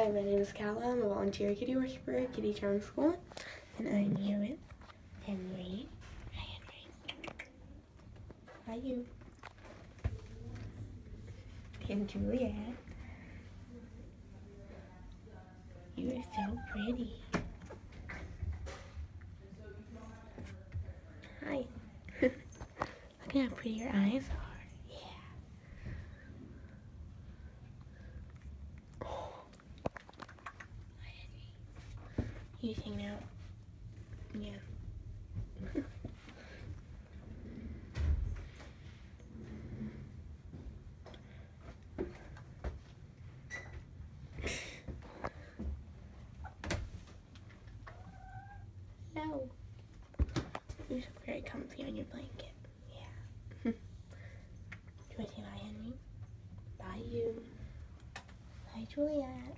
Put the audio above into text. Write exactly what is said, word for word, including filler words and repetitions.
Hi, my name is Calla. I'm a volunteer kitty worshiper at Kitty Charm School, and I'm here with Henry. Hi, Henry. Hi, you. And Juliet. You are so pretty. Hi. Look at how pretty your eyes are. Yeah. Oh. Hi, Henry. You just hanging out? Yeah. No. You're so very comfy on your blanket. Yeah. Do you want to say bye, Henry? Bye, you. Bye, Juliet.